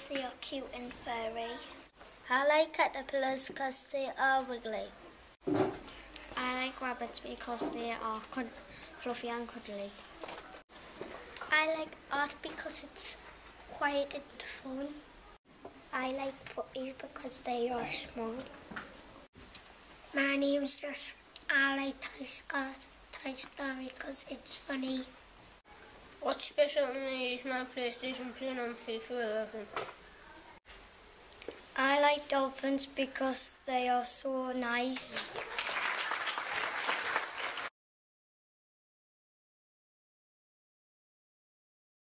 because they are cute and furry. I like caterpillars because they are wiggly. I like rabbits because they are fluffy and cuddly. I like art because it's quiet and fun. I like puppies because they are small. My name's Josh. I like Toy Story because it's funny. What's special to me is my PlayStation playing on FIFA 11. I like dolphins because they are so nice.